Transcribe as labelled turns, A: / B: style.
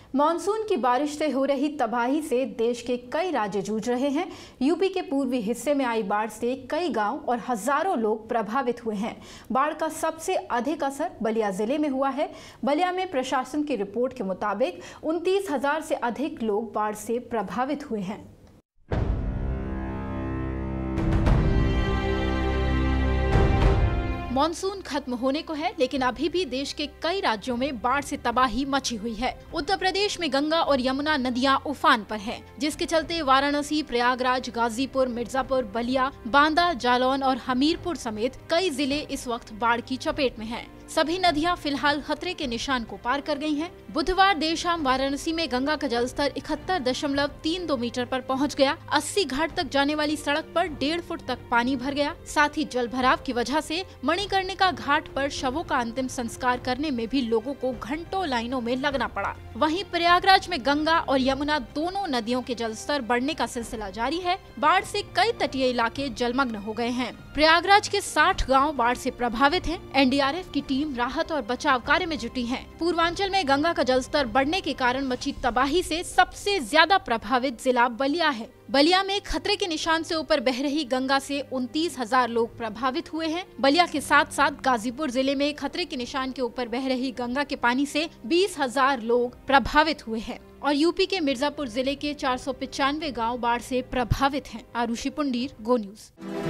A: Monsoon की बारिश से हो रही तबाही से देश के कई राज्य जूझ रहे हैं। यूपी के पूर्वी हिस्से में आई बाढ़ से कई गांव और हजारों लोग प्रभावित हुए हैं। बाढ़ का सबसे अधिक असर बलिया जिले में हुआ है। बलिया में प्रशासन की रिपोर्ट के मुताबिक 29,000 से अधिक लोग बाढ़ से प्रभावित हुए हैं। मॉनसून खत्म होने को है, लेकिन अभी भी देश के कई राज्यों में बाढ़ से तबाही मची हुई है। उत्तर प्रदेश में गंगा और यमुना नदियां उफान पर हैं, जिसके चलते वाराणसी, प्रयागराज, गाजीपुर, मिर्जापुर, बलिया, बांदा, जालौन और हमीरपुर समेत कई जिले इस वक्त बाढ़ की चपेट में हैं। सभी नदियां फिलहाल खतरे के निशान को पार कर गई हैं। बुधवार देर शाम वाराणसी में गंगा का जलस्तर 71.32 मीटर पर पहुंच गया। 80 घाट तक जाने वाली सड़क पर 1.5 फुट तक पानी भर गया। साथ ही जल भराव की वजह से मणिकर्णिका घाट पर शवों का अंतिम संस्कार करने में भी लोगों को घंटों लाइनों में लगना पड़ा। वहीं प्रयागराज में गंगा और यमुना दोनों नदियों के जलस्तर बढ़ने का सिलसिला जारी है। बाढ़ से कई तटीय इलाके जलमग्न हो गए हैं। प्रयागराज के 60 गाँव बाढ़ से प्रभावित हैं। एनडीआरएफ की टीम राहत और बचाव कार्य में जुटी है। पूर्वांचल में गंगा का जलस्तर बढ़ने के कारण मची तबाही से सबसे ज्यादा प्रभावित जिला बलिया है। बलिया में खतरे के निशान से ऊपर बह रही गंगा से 29,000 लोग प्रभावित हुए हैं। बलिया के साथ साथ गाजीपुर जिले में खतरे के निशान के ऊपर बह रही गंगा के पानी से 20,000 लोग प्रभावित हुए हैं। और यूपी के मिर्जापुर जिले के 495 गाँव बाढ़ से प्रभावित हैं। Arushi Pundir, Go news.